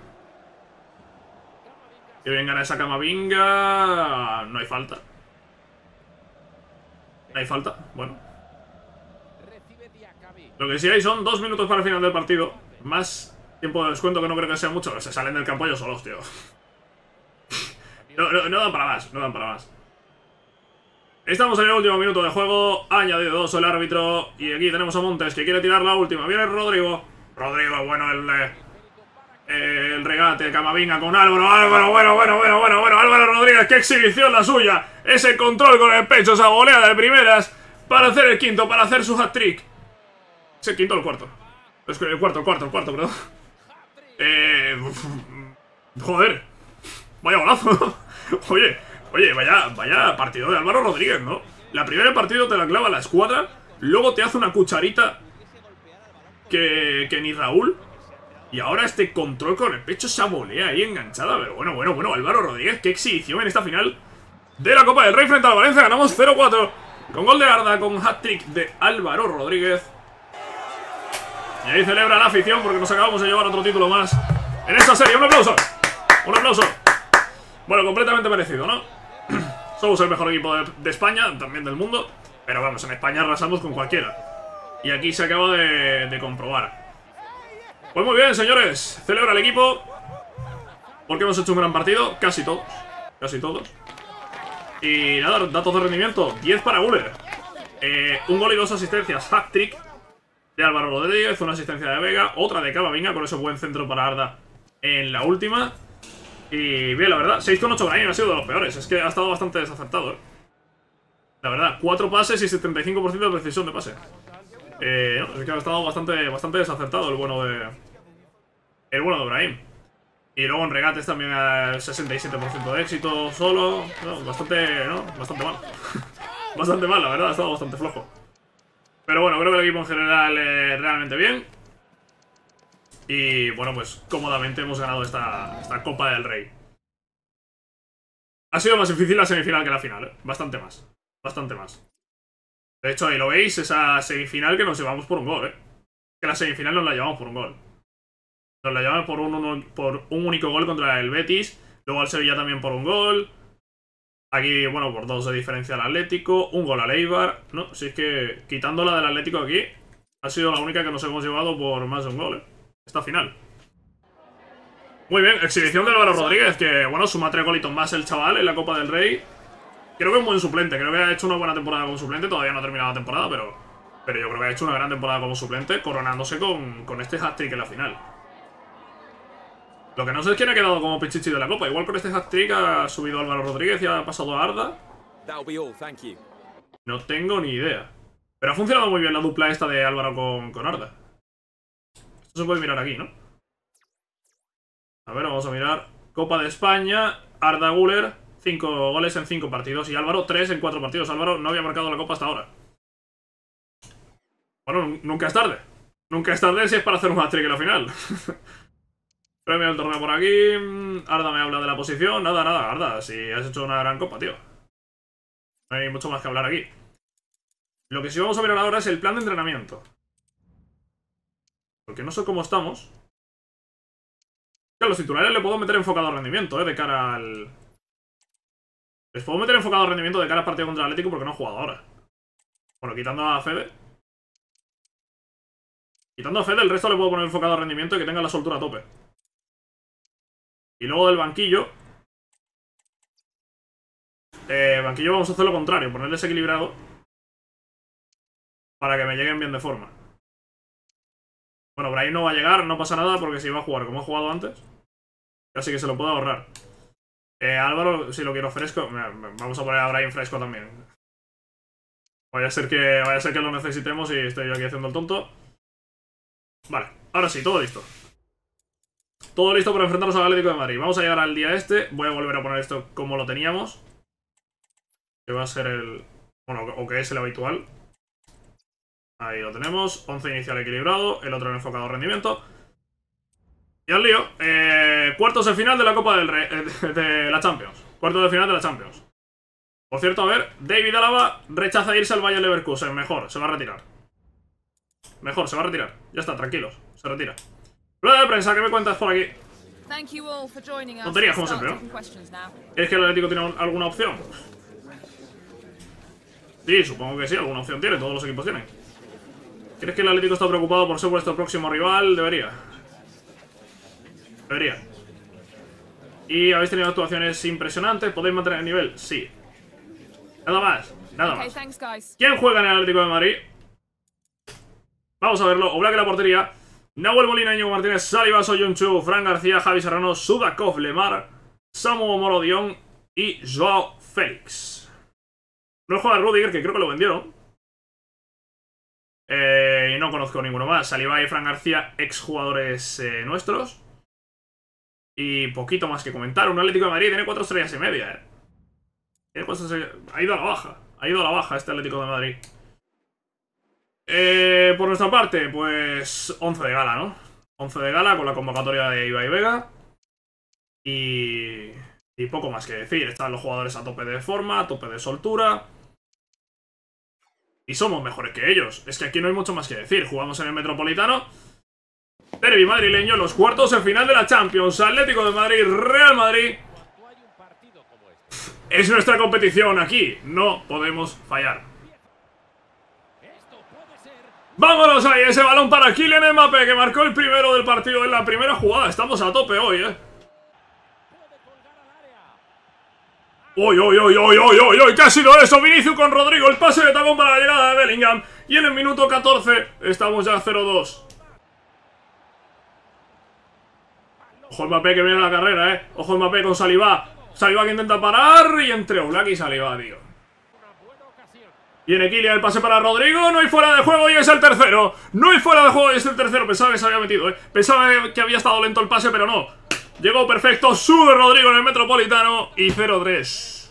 Que bien gana esa Camavinga. No hay falta. No hay falta. Bueno. Lo que sí hay son dos minutos para el final del partido. Más tiempo de descuento, que no creo que sea mucho. Se salen del campo ellos solos, tío. No, no, no dan para más. No dan para más. Estamos en el último minuto de juego. Ha añadido dos el árbitro. Y aquí tenemos a Montes, que quiere tirar la última. Viene Rodrigo. Rodrigo, bueno, el... Eh, El regate, Camavinga con Álvaro, Álvaro, bueno, bueno, bueno, bueno, bueno, Álvaro Rodríguez, qué exhibición la suya. Ese control con el pecho, esa volea de primeras para hacer el quinto, para hacer su hat-trick. ¿Es el quinto o el cuarto? Es el cuarto, el cuarto, el cuarto, perdón. Eh... Joder. Vaya golazo. Oye, oye, vaya, vaya partido de Álvaro Rodríguez, ¿no? La primera partido te la clava la escuadra, luego te hace una cucharita que, que ni Raúl. Y ahora este control con el pecho, esa volea ahí enganchada. Pero bueno, bueno, bueno, Álvaro Rodríguez, qué exhibición en esta final de la Copa del Rey frente al Valencia. Ganamos cero cuatro con gol de Arda, con hat-trick de Álvaro Rodríguez. Y ahí celebra la afición porque nos acabamos de llevar otro título más en esta serie. ¡Un aplauso! ¡Un aplauso! Bueno, completamente merecido, ¿no? Somos el mejor equipo de, de España, también del mundo. Pero vamos, en España arrasamos con cualquiera. Y aquí se acaba de, de comprobar. Pues muy bien, señores. Celebra el equipo porque hemos hecho un gran partido. Casi todos. Casi todos. Y nada, datos de rendimiento. diez para Guller. Eh, un gol y dos asistencias. Hat-trick de Álvaro Rodríguez. Una asistencia de Vega. Otra de Camavinga. Con ese buen centro para Arda en la última. Y bien, la verdad. seis con ocho Brahim ha sido de los peores. Es que ha estado bastante desacertado, ¿eh? La verdad. cuatro pases y setenta y cinco por ciento de precisión de pase. Eh, no, es que ha estado bastante, bastante desacertado el bueno de... El bueno de Brahim. Y luego en regates también al sesenta y siete por ciento de éxito solo. No, bastante, ¿no? Bastante mal. Bastante mal, la verdad, ha estado bastante flojo. Pero bueno, creo que el equipo en general eh, realmente bien. Y bueno, pues cómodamente hemos ganado esta, esta Copa del Rey. Ha sido más difícil la semifinal que la final, ¿eh? Bastante más. Bastante más. De hecho, ahí lo veis, esa semifinal que nos llevamos por un gol, ¿eh? Que la semifinal nos la llevamos por un gol. Nos la llevamos por un, uno, por un único gol contra el Betis. Luego al Sevilla también por un gol. Aquí, bueno, por dos de diferencia al Atlético. Un gol al Eibar. No, si es que quitando la del Atlético aquí, ha sido la única que nos hemos llevado por más de un gol, ¿eh? Esta final. Muy bien, exhibición de Álvaro Rodríguez, que, bueno, suma tres golitos más el chaval en la Copa del Rey. Creo que es un buen suplente, creo que ha hecho una buena temporada como suplente. Todavía no ha terminado la temporada, pero Pero yo creo que ha hecho una gran temporada como suplente, coronándose con, con este hat-trick en la final. Lo que no sé es quién ha quedado como pichichi de la Copa. Igual con este hat-trick ha subido Álvaro Rodríguez y ha pasado a Arda. No tengo ni idea. Pero ha funcionado muy bien la dupla esta de Álvaro con, con Arda. Esto se puede mirar aquí, ¿no? A ver, vamos a mirar. Copa de España, Arda Güler, cinco goles en cinco partidos. Y Álvaro, tres en cuatro partidos. Álvaro no había marcado la Copa hasta ahora. Bueno, nunca es tarde. Nunca es tarde si es para hacer un hat-trick en la final. Premio del torneo por aquí. Arda me habla de la posición. Nada, nada, Arda, si has hecho una gran Copa, tío. No hay mucho más que hablar aquí. Lo que sí vamos a mirar ahora es el plan de entrenamiento. Porque no sé cómo estamos. A los titulares le puedo meter enfocado al rendimiento, eh, de cara al... Les puedo meter enfocado al rendimiento de cara al partido contra el Atlético porque no he jugado ahora. Bueno, quitando a Fede. Quitando a Fede, el resto le puedo poner enfocado al rendimiento y que tenga la soltura a tope. Y luego del banquillo. Eh, banquillo vamos a hacer lo contrario, ponerles equilibrado. Para que me lleguen bien de forma. Bueno, Brahim no va a llegar, no pasa nada porque si va a jugar como ha jugado antes. Así que se lo puedo ahorrar. Eh, Álvaro, si lo quiero fresco, vamos a poner a Brahim fresco también. Vaya a ser que, vaya a ser que lo necesitemos y estoy yo aquí haciendo el tonto. Vale, ahora sí, todo listo. Todo listo para enfrentarnos al Atlético de Madrid. Vamos a llegar al día este. Voy a volver a poner esto como lo teníamos. Que va a ser el... Bueno, o que es el habitual. Ahí lo tenemos. once inicial equilibrado. El otro en enfocado rendimiento. Y al lío. Eh, cuartos de final de la Copa del Rey. Eh, de la Champions. Cuartos de final de la Champions. Por cierto, a ver. David Alaba rechaza irse al Bayer Leverkusen. Mejor, se va a retirar. Mejor, se va a retirar. Ya está, tranquilos. Se retira. Rueda de prensa, ¿qué me cuentas por aquí? Tonterías, como siempre, ¿no? ¿Crees que el Atlético tiene alguna opción? Sí, supongo que sí, alguna opción tiene. Todos los equipos tienen. ¿Crees que el Atlético está preocupado por ser vuestro próximo rival? Debería. Debería. ¿Y habéis tenido actuaciones impresionantes? ¿Podéis mantener el nivel? Sí. Nada más, nada más. ¿Quién juega en el Atlético de Madrid? Vamos a verlo. Oblak en la portería. Nahuel Molina, Íñigo Martínez, Saliba, Soyuncu, Fran García, Javi Serrano, Sudakov, Lemar, Samu Morodion y Joao Félix. No juega Rudiger, que creo que lo vendieron. Eh, y no conozco ninguno más. Saliba y Fran García, exjugadores eh, nuestros. Y poquito más que comentar. Un Atlético de Madrid tiene cuatro estrellas y media, eh. Tiene cuatro estrellas... Ha ido a la baja. Ha ido a la baja este Atlético de Madrid. Eh, por nuestra parte, pues once de gala, ¿no? once de gala con la convocatoria de Ibai Vega. Y... Y poco más que decir. Están los jugadores a tope de forma, a tope de soltura. Y somos mejores que ellos. Es que aquí no hay mucho más que decir. Jugamos en el Metropolitano. Derbi madrileño, los cuartos de final de la Champions. Atlético de Madrid, Real Madrid. Es nuestra competición aquí. No podemos fallar. ¡Vámonos ahí! Ese balón para Kylian Mbappé, que marcó el primero del partido en la primera jugada. Estamos a tope hoy, ¿eh? ¡Uy, uy, uy, uy, uy, uy, uy! ¿Qué ha sido eso? Vinicius con Rodrigo, el pase de tacón para la llegada de Bellingham. Y en el minuto catorce estamos ya cero dos. Ojo Mbappé que viene a la carrera, ¿eh? Ojo Mbappé con Saliba. Saliba que intenta parar y entre Oblak y Saliba, tío. Viene Kylian, el pase para Rodrigo. No hay fuera de juego y es el tercero. No hay fuera de juego y es el tercero. Pensaba que se había metido, ¿eh? Pensaba que había estado lento el pase, pero no. Llegó perfecto. Sube Rodrigo en el Metropolitano. Y cero tres.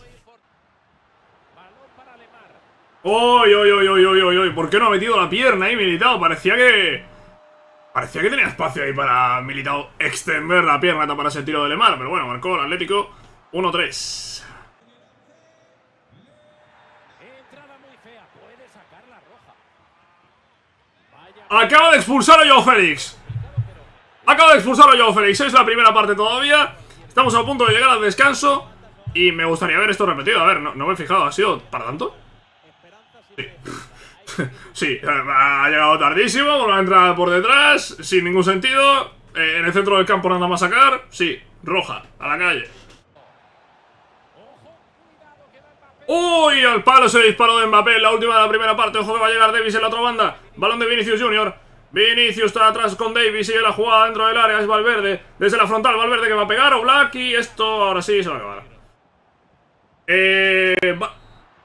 Uy, uy, uy, uy, uy, uy, uy. ¿Por qué no ha metido la pierna ahí, Militao? Parecía que... Parecía que tenía espacio ahí para Militao extender la pierna para ese tiro de Lemar. Pero bueno, marcó el Atlético uno tres. Acaba de expulsar a Joao Félix. Acaba de expulsar a Joao Félix. Es la primera parte todavía. Estamos a punto de llegar al descanso. Y me gustaría ver esto repetido. A ver, no, no me he fijado. ¿Ha sido para tanto? Sí. Sí, ha llegado tardísimo. Vuelve a entrar por detrás. Sin ningún sentido. eh, En el centro del campo nada más sacar. Sí, roja, a la calle. ¡Uy! Al palo ese disparo de Mbappé en la última de la primera parte. Ojo que va a llegar Davis en la otra banda. Balón de Vinicius Junior. Vinicius está atrás con Davis. Sigue la jugada dentro del área. Es Valverde. Desde la frontal, Valverde que va a pegar. Oblak. Y esto ahora sí se va a acabar. Eh... Va...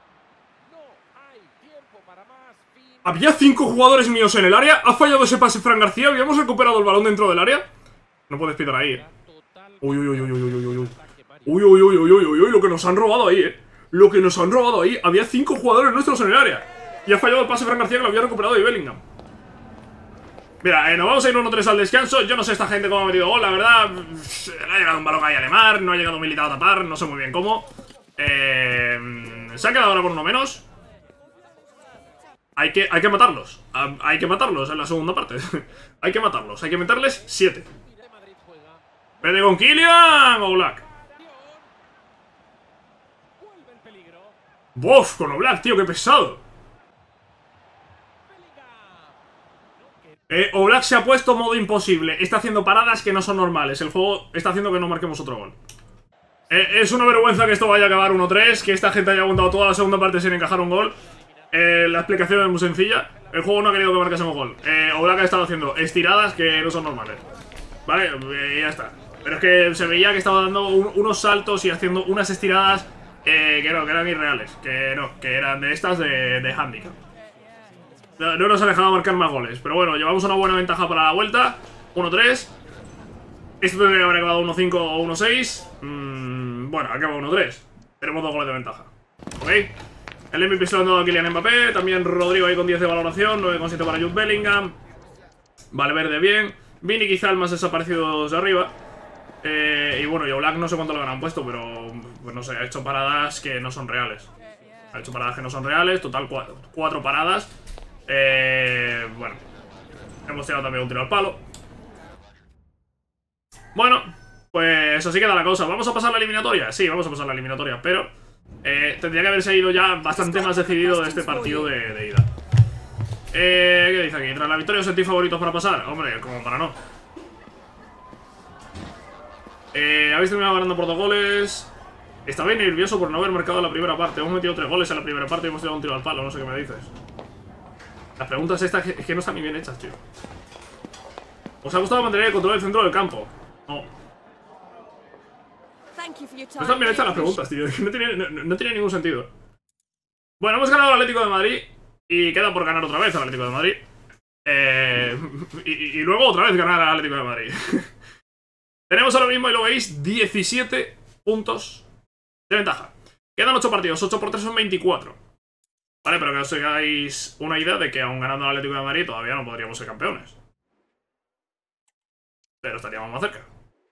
Había cinco jugadores míos en el área. Ha fallado ese pase Fran García. Habíamos recuperado el balón dentro del área. No puedes pitar ahí, eh. Uy, uy, uy, uy, uy, uy, uy, uy. Uy, uy, uy, uy, uy, uy, lo que nos han robado ahí, eh. Lo que nos han robado ahí. Había cinco jugadores nuestros en el área. Y ha fallado el pase Fran García que lo había recuperado de Bellingham. Mira, eh, nos vamos a ir uno tres al descanso. Yo no sé esta gente cómo ha metido gol, la verdad. No ha llegado un balón ahí a Lemar. No ha llegado un Militao a tapar. No sé muy bien cómo. Eh, se ha quedado ahora con uno menos. Hay que, hay que matarlos. Hay que matarlos en la segunda parte. Hay que matarlos. Hay que meterles siete. Vete con Kylian Oblak. ¡Bof! Con Oblak, tío, qué pesado. Eh, Oblak se ha puesto modo imposible. Está haciendo paradas que no son normales. El juego está haciendo que no marquemos otro gol. Eh, es una vergüenza que esto vaya a acabar uno tres. Que esta gente haya aguantado toda la segunda parte sin encajar un gol. Eh, la explicación es muy sencilla. El juego no ha querido que marcásemos gol. Eh, Oblak ha estado haciendo estiradas que no son normales. Vale, eh, ya está. Pero es que se veía que estaba dando un, unos saltos y haciendo unas estiradas eh, que no, que eran irreales. Que no, que eran de estas de, de handicap. No, no nos ha dejado marcar más goles. Pero bueno, llevamos una buena ventaja para la vuelta. uno tres. Esto tendría que haber acabado uno cinco o uno seis. Mm, bueno, acaba uno tres. Tenemos dos goles de ventaja. ¿Ok? El M V P se lo han dado a Kylian Mbappé. También Rodrigo ahí con diez de valoración. nueve coma siete para Jude Bellingham. Valverde bien. Vini quizá el más desaparecido de arriba. Eh, y bueno, y Oblak no sé cuánto le han puesto, pero pues no sé, ha hecho paradas que no son reales. Ha hecho paradas que no son reales. Total, cuatro, cuatro paradas. Eh, bueno, hemos tirado también un tiro al palo. Bueno, pues así queda la cosa. ¿Vamos a pasar la eliminatoria? Sí, vamos a pasar la eliminatoria, pero eh, tendría que haberse ido ya bastante más decidido de este partido de, de ida. Eh, ¿Qué dice aquí? Tras la victoria os sentís favoritos para pasar. Hombre, como para no. eh, Habéis terminado ganando por dos goles. Estaba bien nervioso por no haber marcado la primera parte. Hemos metido tres goles en la primera parte y hemos tirado un tiro al palo. No sé qué me dices. Las preguntas estas es que no están ni bien hechas, tío. ¿Os ha gustado mantener el control del centro del campo? No. No están bien hechas las preguntas, tío. No tiene, no, no tiene ningún sentido. Bueno, hemos ganado al Atlético de Madrid. Y queda por ganar otra vez al Atlético de Madrid. Eh, y, y luego otra vez ganar al Atlético de Madrid. Tenemos ahora mismo, y lo veis, diecisiete puntos de ventaja. Quedan ocho partidos. ocho por tres son veinticuatro. Vale, pero que os hagáis una idea de que aún ganando al Atlético de Madrid todavía no podríamos ser campeones. Pero estaríamos más cerca.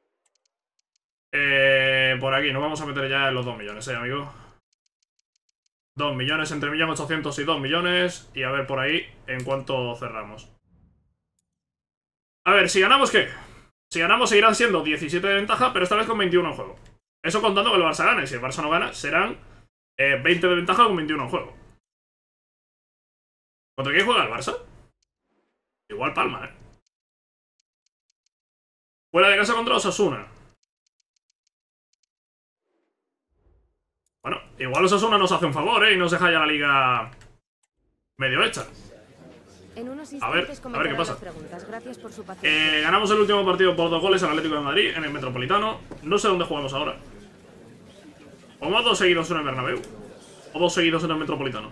Eh, por aquí nos vamos a meter ya en los dos millones, eh, amigo. dos millones, entre un millón ochocientos y dos millones. Y a ver por ahí en cuánto cerramos. A ver, si ganamos, ¿qué? Si ganamos seguirán siendo diecisiete de ventaja, pero esta vez con veintiuno en juego. Eso contando que el Barça gane. Si el Barça no gana, serán eh, veinte de ventaja con veintiuno en juego. ¿Contra quién juega el Barça? Igual Palma, eh. Fuera de casa contra Osasuna. Bueno, igual Osasuna nos hace un favor, ¿eh? Y nos deja ya la liga medio hecha. A ver, a ver qué pasa. Eh, ganamos el último partido por dos goles al Atlético de Madrid en el Metropolitano. No sé dónde jugamos ahora. ¿Jugamos dos seguidos en el Bernabéu? ¿O dos seguidos en el Metropolitano?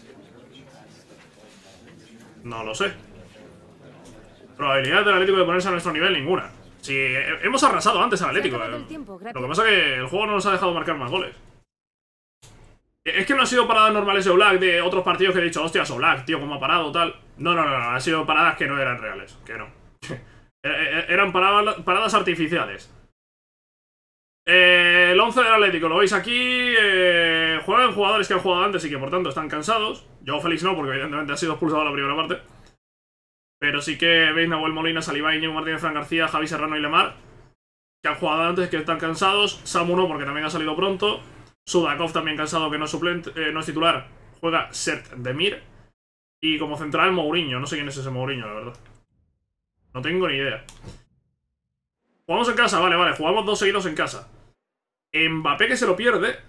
No lo sé. Probabilidad del Atlético de ponerse a nuestro nivel, ninguna. Si eh, hemos arrasado antes al Atlético. Eh. Lo que pasa es que el juego no nos ha dejado marcar más goles. Es que no ha sido paradas normales de Oblak, de otros partidos que he dicho, hostias, Oblak, tío, cómo ha parado, tal. No, no, no, no, han sido paradas que no eran reales, que no. Eran paradas, paradas artificiales. Eh, el once del Atlético, lo veis aquí. Eh, juegan jugadores que han jugado antes y que por tanto están cansados. Yo, Félix, no, porque evidentemente ha sido expulsado en la primera parte. Pero sí que veis Nahuel Molina, Saliba, Íñigo Martínez, Fran García, Javi Serrano y Lemar, que han jugado antes, que están cansados. Samu no, porque también ha salido pronto. Sudakov también cansado, que no es suplente, eh, no es titular. Juega Sert Demir. Y como central, Mourinho. No sé quién es ese Mourinho, la verdad. No tengo ni idea. Jugamos en casa, vale, vale. Jugamos dos seguidos en casa. Mbappé que se lo pierde.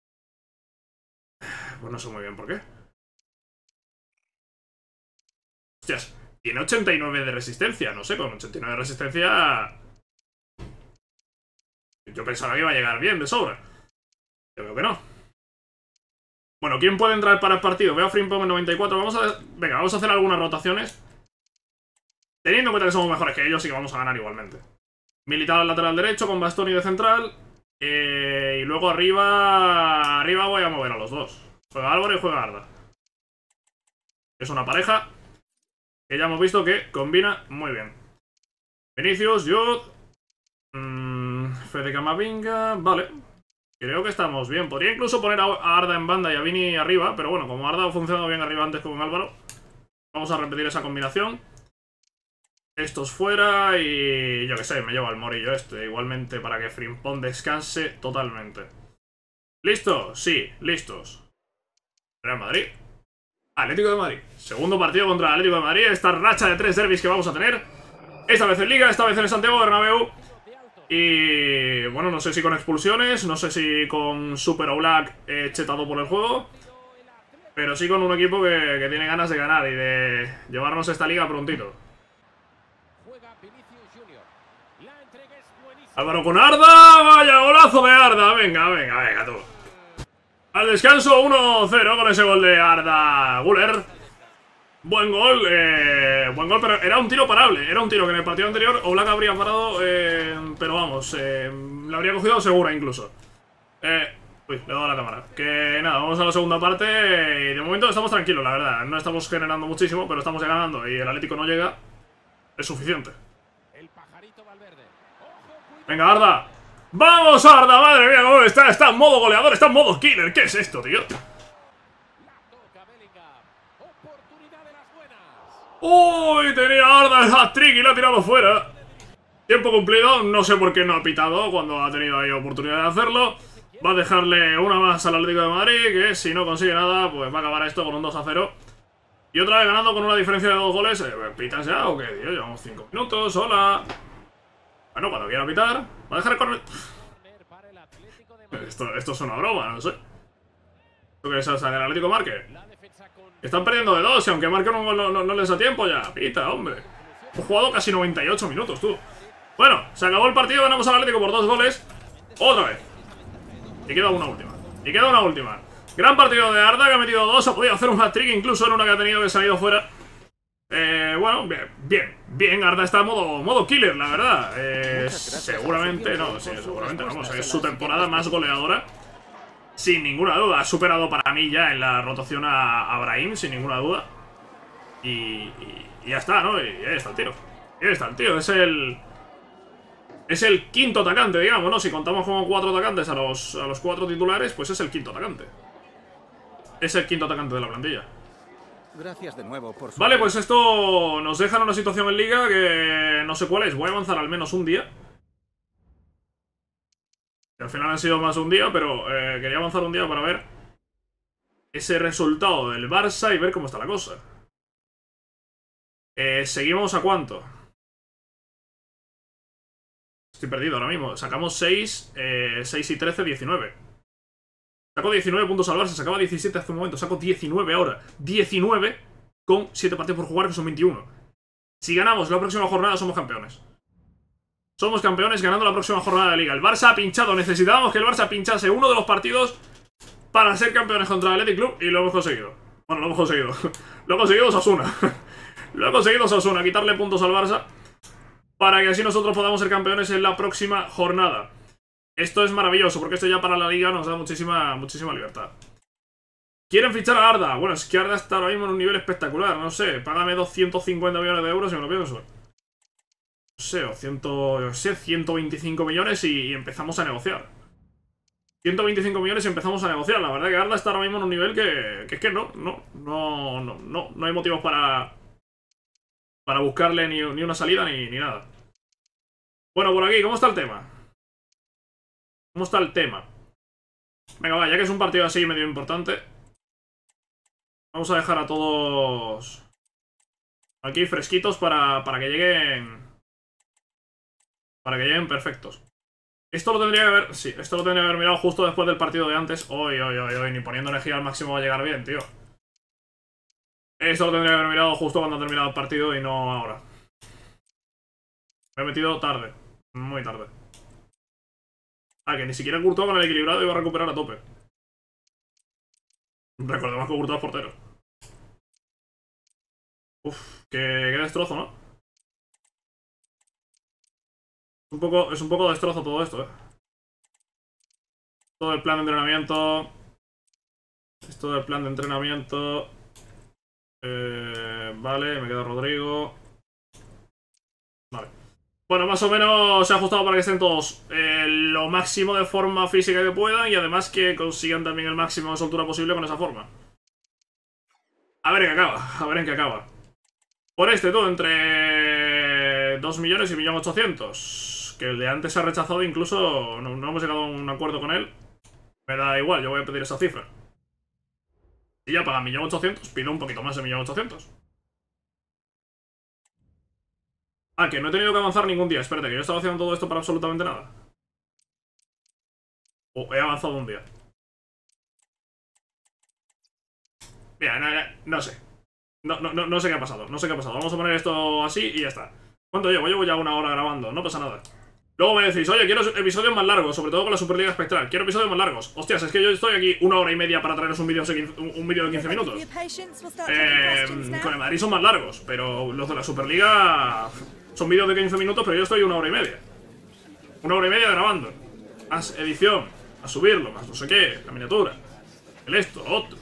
Pues no sé muy bien por qué. Hostias, tiene ochenta y nueve de resistencia. No sé, con ochenta y nueve de resistencia... Yo pensaba que iba a llegar bien, de sobra. Yo creo que no. Bueno, ¿quién puede entrar para el partido? Veo a Frimpong en noventa y cuatro. Vamos a... Venga, vamos a hacer algunas rotaciones. Teniendo en cuenta que somos mejores que ellos y que vamos a ganar igualmente. Militado al lateral derecho con Bastoni de central. Eh, y luego arriba... Arriba voy a mover a los dos. Juega Álvaro y juega Arda. Es una pareja que ya hemos visto que combina muy bien. Vinicius, Jude... Mmm, Fede Camavinga... Vale. Creo que estamos bien. Podría incluso poner a Arda en banda y a Vini arriba. Pero bueno, como Arda ha funcionado bien arriba antes con Álvaro, vamos a repetir esa combinación. Estos fuera y... yo que sé, me llevo al morillo este. Igualmente para que Frimpong descanse totalmente. ¿Listo? Sí, listos. Real Madrid. Atlético de Madrid. Segundo partido contra el Atlético de Madrid. Esta racha de tres derbis que vamos a tener. Esta vez en Liga, esta vez en el Santiago Bernabéu. Y bueno, no sé si con expulsiones, no sé si con Super Oblak eh, chetado por el juego, pero sí con un equipo que, que tiene ganas de ganar y de llevarnos esta liga prontito. Álvaro con Arda, vaya golazo de Arda, venga, venga, venga tú. Al descanso uno cero con ese gol de Arda Güler. Buen gol, eh, buen gol, pero era un tiro parable. Era un tiro que en el partido anterior Oblak habría parado, eh, pero vamos, eh, la habría cogido segura incluso. Eh, uy, le he dado a la cámara. Que nada, vamos a la segunda parte y de momento estamos tranquilos, la verdad. No estamos generando muchísimo, pero estamos ya ganando y el Atlético no llega. Es suficiente. Venga, Arda. ¡Vamos, Arda! ¡Madre mía! ¿Cómo está? Está en modo goleador, está en modo killer. ¿Qué es esto, tío? ¡Uy! Tenía Arda el hat-trick y lo ha tirado fuera. Tiempo cumplido. No sé por qué no ha pitado cuando ha tenido ahí oportunidad de hacerlo. Va a dejarle una más al Atlético de Madrid, que si no consigue nada, pues va a acabar esto con un dos a cero. Y otra vez ganando con una diferencia de dos goles. Eh, ¿Pitas ya o qué, tío? Llevamos cinco minutos. Hola. Bueno, cuando quiera pitar. Va a dejar el corner. Esto, esto es una broma, no sé. ¿Tú qué sabes? ¿Que el Atlético marque? Están perdiendo de dos y aunque marquen un gol no, no, no les da tiempo ya. Pita, hombre. He jugado casi noventa y ocho minutos, tú. Bueno, se acabó el partido, ganamos al Atlético por dos goles. Otra vez. Y queda una última. Y queda una última. Gran partido de Arda, que ha metido dos. Ha podido hacer un hat-trick incluso en una que ha tenido que salir fuera. Eh, bueno, bien, bien, bien. Arda está en modo, modo killer, la verdad. Eh, seguramente, no, sí, seguramente, vamos. Es su temporada más goleadora. Sin ninguna duda, ha superado para mí ya en la rotación a, a Brahim, sin ninguna duda. Y, y, y ya está, ¿no? Y ahí está el tío. Ahí está el tío, es el... Es el quinto atacante, digamos, ¿no? Si contamos como cuatro atacantes a los, a los cuatro titulares, pues es el quinto atacante. Es el quinto atacante de la plantilla. Gracias de nuevo por su... Vale, pues esto nos deja en una situación en Liga que no sé cuál es. Voy a avanzar al menos un día. Al final han sido más de un día, pero eh, quería avanzar un día para ver ese resultado del Barça y ver cómo está la cosa. Eh, ¿Seguimos a cuánto? Estoy perdido ahora mismo. Sacamos seis, eh, seis y trece, diecinueve. Saco diecinueve puntos al Barça, sacaba diecisiete hace un momento. Saco diecinueve ahora. diecinueve con siete partidos por jugar, que son veintiuno. Si ganamos la próxima jornada, somos campeones. Somos campeones ganando la próxima jornada de Liga. El Barça ha pinchado. Necesitábamos que el Barça pinchase uno de los partidos para ser campeones contra el Athletic Club y lo hemos conseguido. Bueno, lo hemos conseguido. Lo ha conseguido Osasuna. Lo ha conseguido Osasuna, quitarle puntos al Barça para que así nosotros podamos ser campeones en la próxima jornada. Esto es maravilloso porque esto ya para la Liga nos da muchísima, muchísima libertad. ¿Quieren fichar a Arda? Bueno, es que Arda está ahora mismo en un nivel espectacular. No sé, págame doscientos cincuenta millones de euros y me lo pienso. No sé, o cien, yo sé, ciento veinticinco millones y, y empezamos a negociar. ciento veinticinco millones y empezamos a negociar. La verdad que Arda está ahora mismo en un nivel que, que es que no, no, no, no, no, no hay motivos para, para buscarle ni, ni una salida ni, ni nada. Bueno, por aquí, ¿cómo está el tema? ¿Cómo está el tema? Venga, va, ya que es un partido así medio importante, vamos a dejar a todos aquí fresquitos para, para que lleguen... Para que lleguen perfectos. Esto lo tendría que haber... Sí, esto lo tendría que haber mirado justo después del partido de antes. Hoy, hoy, hoy, hoy, ni poniendo energía al máximo va a llegar bien, tío. Esto lo tendría que haber mirado justo cuando ha terminado el partido y no ahora. Me he metido tarde. Muy tarde. Ah, que ni siquiera Courtois con el equilibrado iba a recuperar a tope. Recordemos que Courtois es portero. Uf, qué, qué destrozo, ¿no? Es un poco, es un poco destrozo todo esto, eh. Todo el plan de entrenamiento. Esto del plan de entrenamiento. Eh, vale, me queda Rodrigo. Vale. Bueno, más o menos se ha ajustado para que estén todos eh, lo máximo de forma física que puedan y además que consigan también el máximo de soltura posible con esa forma. A ver en qué acaba, a ver en qué acaba. Por este todo, entre dos millones y un millón ochocientos. Que el de antes se ha rechazado, incluso no, no hemos llegado a un acuerdo con él. Me da igual, yo voy a pedir esa cifra. Y ya paga un millón ochocientos, pido un poquito más de un millón ochocientos. Ah, que no he tenido que avanzar ningún día. Espérate, que yo estaba haciendo todo esto para absolutamente nada. O he avanzado un día. Mira, no, no, no sé. No, no, no, no sé qué ha pasado, no sé qué ha pasado. Vamos a poner esto así y ya está. ¿Cuánto llevo? Llevo ya una hora grabando, no pasa nada. Luego me decís, oye, quiero episodios más largos, sobre todo con la Superliga Espectral. Quiero episodios más largos. Hostias, es que yo estoy aquí una hora y media para traeros un vídeo un vídeo de quince minutos. Eh, con el Madrid son más largos, pero los de la Superliga son vídeos de quince minutos, pero yo estoy una hora y media. Una hora y media grabando. Más edición, a subirlo, más no sé qué, la miniatura. El esto, lo otro.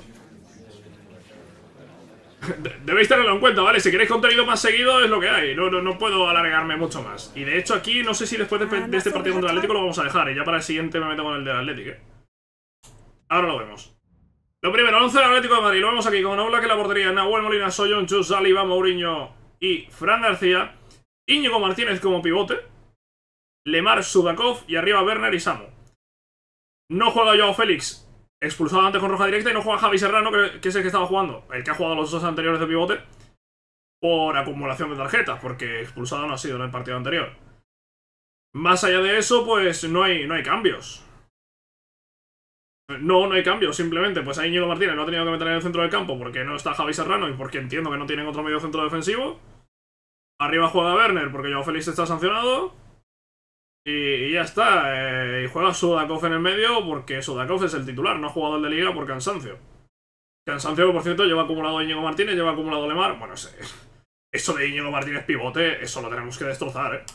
Debéis tenerlo en cuenta, ¿vale? Si queréis contenido más seguido es lo que hay. No, no, no puedo alargarme mucho más. Y de hecho aquí no sé si después de, de este partido contra el Atlético lo vamos a dejar. Y ya para el siguiente me meto con el del Atlético, ¿eh? Ahora lo vemos. Lo primero, once del Atlético de Madrid. Lo vemos aquí con Oblak en la portería, Nahuel Molina, Soyun, Chus, Saliba, Mourinho y Fran García. Íñigo Martínez como pivote. Lemar, Sudakov y arriba Werner y Samu. No juega Joao Félix, expulsado antes con roja directa, y no juega Javi Serrano, que, que es el que estaba jugando, el que ha jugado los dos anteriores de pivote, por acumulación de tarjetas, porque expulsado no ha sido en el partido anterior. Más allá de eso, pues no hay, no hay cambios. No, no hay cambios, simplemente pues a Íñigo Martínez lo ha tenido que meter en el centro del campo porque no está Javi Serrano y porque entiendo que no tienen otro medio centro defensivo. Arriba juega Werner porque Joao Félix está sancionado. Y, y ya está, eh, y juega Sudakov en el medio porque Sudakov es el titular, no ha jugado el de liga por cansancio. Cansancio que, por cierto, lleva acumulado Íñigo Martínez, lleva acumulado Lemar. Bueno, ese, eso de Íñigo Martínez pivote, eso lo tenemos que destrozar, eh.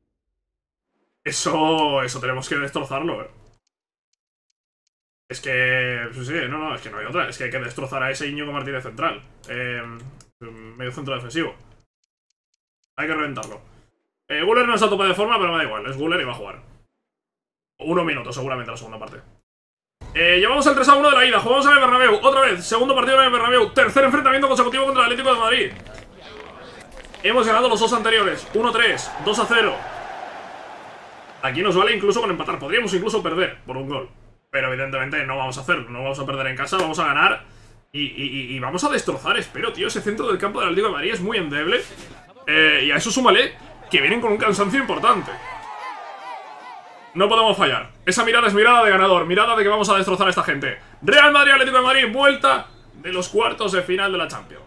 Eso, eso tenemos que destrozarlo, eh. Es que, sí, sí, no, no, es que no hay otra. Es que hay que destrozar a ese Íñigo Martínez central, eh, medio centro defensivo. Hay que reventarlo. Eh, Guller no está a tope de forma, pero me da igual. Es Guller y va a jugar. Unos minutos, seguramente, la segunda parte. Eh, llevamos el tres a uno de la ida. Jugamos en el Bernabéu. Otra vez. Segundo partido en el Bernabéu. Tercer enfrentamiento consecutivo contra el Atlético de Madrid. Hemos ganado los dos anteriores. uno tres, dos a cero. Aquí nos vale incluso con empatar. Podríamos incluso perder por un gol. Pero evidentemente no vamos a hacerlo. No vamos a perder en casa. Vamos a ganar. Y, y, y vamos a destrozar. Espero, tío. Ese centro del campo del Atlético de Madrid es muy endeble. Eh, y a eso súmale que vienen con un cansancio importante. No podemos fallar. Esa mirada es mirada de ganador. Mirada de que vamos a destrozar a esta gente. Real Madrid, Atlético de Madrid, vuelta de los cuartos de final de la Champions.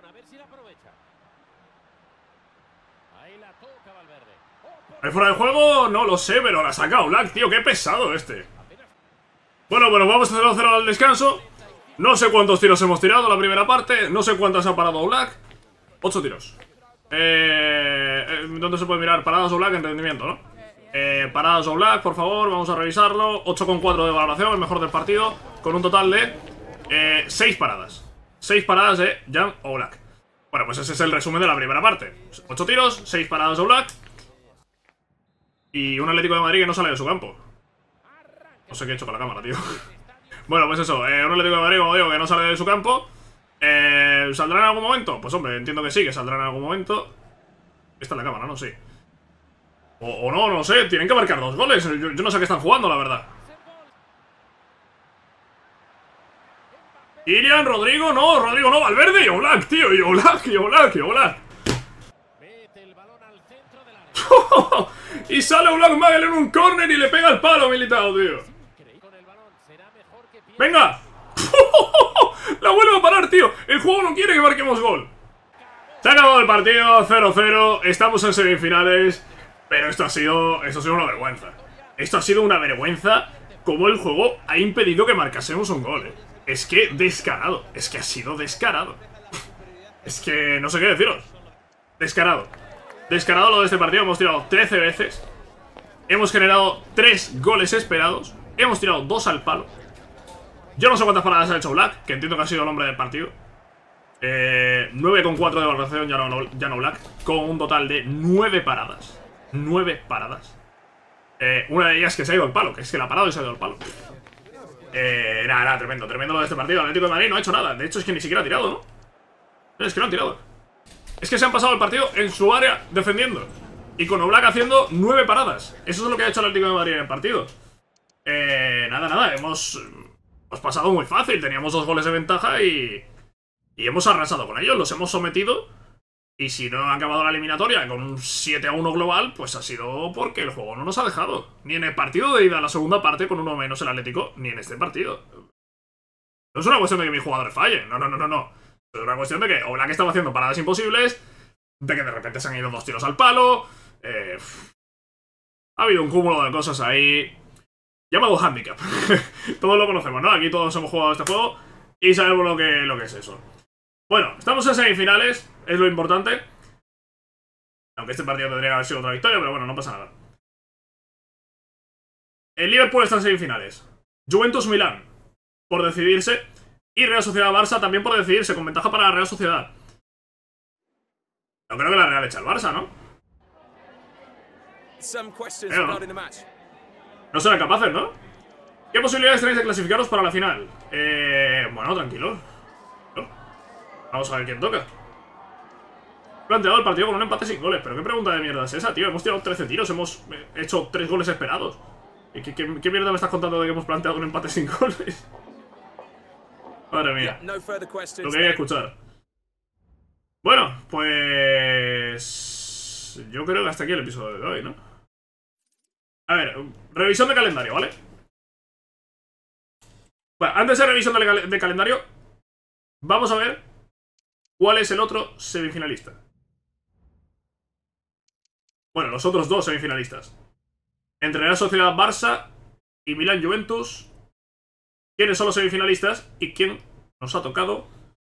¿Hay fuera de juego? No lo sé, pero la saca Oblak, tío. Qué pesado este. Bueno, bueno, vamos a cero a cero al descanso. No sé cuántos tiros hemos tirado en la primera parte. No sé cuántas ha parado Oblak. Ocho tiros. Eh, eh, ¿Dónde se puede mirar? Paradas Oblak en rendimiento, ¿no? Eh, paradas Oblak, por favor, vamos a revisarlo. ocho coma cuatro de valoración, el mejor del partido. Con un total de eh, seis paradas. seis paradas de Jan Oblak. Bueno, pues ese es el resumen de la primera parte. ocho tiros, seis paradas de Oblak. Y un Atlético de Madrid que no sale de su campo. No sé qué he hecho con la cámara, tío. Bueno, pues eso, eh, un Atlético de Madrid, como digo, que no sale de su campo. Eh, ¿Saldrá en algún momento? Pues hombre, entiendo que sí, que saldrá en algún momento. Esta es la cámara, ¿no? Sí. O, o no, no sé, tienen que marcar dos goles. Yo, yo no sé a qué están jugando, la verdad. Irian, Rodrigo, no, Rodrigo no, Valverde y Oblak, tío, y Oblak, y Oblak, y Oblak. Y sale Oblak Magel en un córner y le pega el palo Militao, tío. ¡Venga! La vuelve a parar, tío. El juego no quiere que marquemos gol. Se ha acabado el partido, cero cero. Estamos en semifinales. Pero esto ha sido, esto ha sido una vergüenza. Esto ha sido una vergüenza. Como el juego ha impedido que marcásemos un gol, eh. Es que descarado. Es que ha sido descarado. Es que no sé qué deciros. Descarado. Descarado lo de este partido. Hemos tirado trece veces. Hemos generado tres goles esperados. Hemos tirado dos al palo. Yo no sé cuántas paradas ha hecho Oblak, que entiendo que ha sido el hombre del partido. eh, nueve coma cuatro de valoración Jan Oblak, con un total de nueve paradas. nueve paradas. eh, Una de ellas que se ha ido al palo, que es que la ha parado y se ha ido al palo. eh, Nada, nada, tremendo, tremendo lo de este partido. El Atlético de Madrid no ha hecho nada. De hecho es que ni siquiera ha tirado, ¿no? Es que no han tirado. Es que se han pasado el partido en su área defendiendo. Y con Oblak haciendo nueve paradas. Eso es lo que ha hecho el Atlético de Madrid en el partido. Eh, nada, nada, hemos... hemos pasado muy fácil. Teníamos dos goles de ventaja y... Y hemos arrasado con ellos, los hemos sometido. Y si no ha acabado la eliminatoria con un siete a uno global, pues ha sido porque el juego no nos ha dejado. Ni en el partido de ida a la segunda parte con uno menos el Atlético, ni en este partido. No es una cuestión de que mis jugadores fallen, no, no, no, no, no. Es una cuestión de que Oblak estaba haciendo paradas imposibles, de que de repente se han ido dos tiros al palo. Eh, ha habido un cúmulo de cosas ahí. Llamado handicap. Todos lo conocemos, ¿no? Aquí todos hemos jugado este juego y sabemos lo que, lo que es eso. Bueno, estamos en semifinales, es lo importante. Aunque este partido tendría que haber sido otra victoria, pero bueno, no pasa nada. El Liverpool está en semifinales. Juventus-Milán, por decidirse. Y Real Sociedad-Barça también por decidirse, con ventaja para la Real Sociedad. Yo creo que la Real echa al Barça, ¿no? Pero no. No serán capaces, ¿no? ¿Qué posibilidades tenéis de clasificaros para la final? Eh... Bueno, tranquilo. Vamos a ver quién toca. He planteado el partido con un empate sin goles. Pero qué pregunta de mierda es esa, tío. Hemos tirado trece tiros, hemos hecho tres goles esperados. ¿Qué, qué, qué mierda me estás contando de que hemos planteado un empate sin goles? Madre mía. Lo que hay que escuchar. Bueno, pues... yo creo que hasta aquí el episodio de hoy, ¿no? A ver, revisión de calendario, ¿vale? Bueno, antes de revisión de, cal de calendario, vamos a ver cuál es el otro semifinalista. Bueno, los otros dos semifinalistas. Entre Real Sociedad Barça y Milán Juventus. ¿Quiénes son los semifinalistas? ¿Y quién nos ha tocado?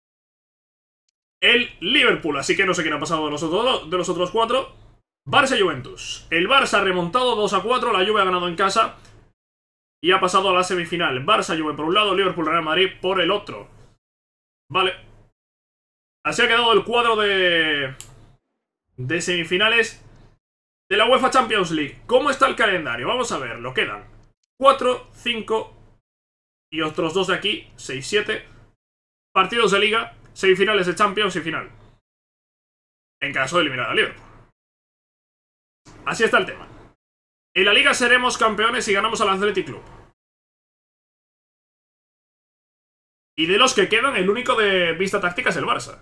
El Liverpool. Así que no sé quién ha pasado de los otros, de los otros cuatro. Barça y Juventus. El Barça ha remontado dos a cuatro. La Juve ha ganado en casa y ha pasado a la semifinal. Barça, Juve por un lado, Liverpool, Real Madrid por el otro. Vale. Así ha quedado el cuadro de... de semifinales de la UEFA Champions League. ¿Cómo está el calendario? Vamos a verlo. Quedan cuatro, cinco y otros dos de aquí, seis, siete partidos de Liga, semifinales de Champions y final. En caso de eliminar a Liverpool. Así está el tema. En la Liga seremos campeones si ganamos al Athletic Club. Y de los que quedan, el único de vista táctica es el Barça.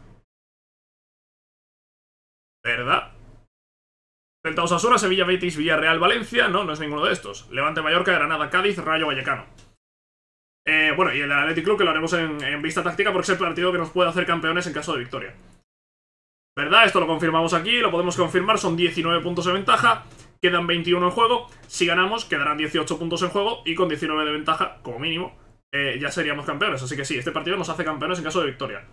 ¿Verdad? Celta Osasuna, Sevilla, Betis, Villarreal, Valencia. No, no es ninguno de estos. Levante, Mallorca, Granada, Cádiz, Rayo Vallecano. Eh, bueno, y el Athletic Club que lo haremos en, en vista táctica porque es el partido que nos puede hacer campeones en caso de victoria. ¿Verdad? Esto lo confirmamos aquí, lo podemos confirmar. Son diecinueve puntos de ventaja. Quedan veintiuno en juego. Si ganamos, quedarán dieciocho puntos en juego. Y con diecinueve de ventaja, como mínimo, eh, ya seríamos campeones. Así que sí, este partido nos hace campeones en caso de victoria.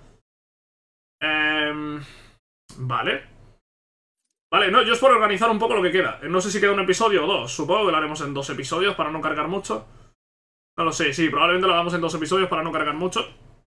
Eh, vale. Vale, no, yo es por organizar un poco lo que queda. No sé si queda un episodio o dos. Supongo que lo haremos en dos episodios para no cargar mucho. No lo sé, sí, probablemente lo hagamos en dos episodios para no cargar mucho.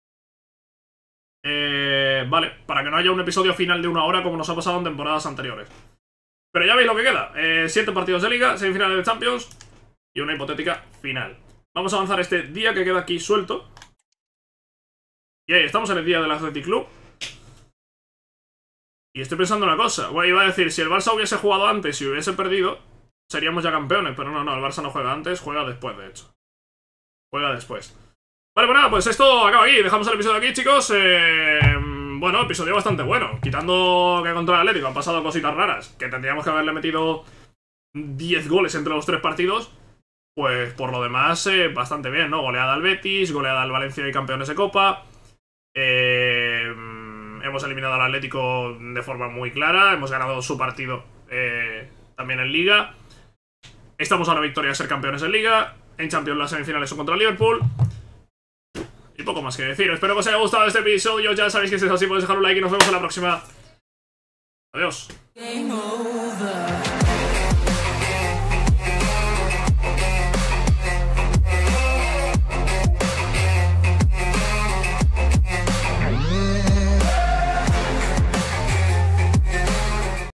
Eh, vale, para que no haya un episodio final de una hora como nos ha pasado en temporadas anteriores. Pero ya veis lo que queda. Eh, siete partidos de Liga, semifinales de Champions y una hipotética final. Vamos a avanzar este día que queda aquí suelto. Y ahí estamos en el día del Athletic Club. Y estoy pensando una cosa. Bueno, iba a decir, si el Barça hubiese jugado antes y hubiese perdido, seríamos ya campeones. Pero no, no, el Barça no juega antes, juega después, de hecho. Juega después. Vale, pues nada, pues esto acaba aquí. Dejamos el episodio aquí, chicos. Eh, bueno, episodio bastante bueno. Quitando que contra el Atlético han pasado cositas raras, que tendríamos que haberle metido diez goles entre los tres partidos. Pues por lo demás, eh, bastante bien, ¿no? Goleada al Betis, goleada al Valencia y campeones de Copa. Eh, hemos eliminado al Atlético de forma muy clara. Hemos ganado su partido eh, también en Liga. Estamos a una victoria de ser campeones en Liga. En Champions las semifinales son contra el Liverpool. Y poco más que decir. Espero que os haya gustado este episodio. Ya sabéis que si es así podéis dejar un like y nos vemos en la próxima. Adiós.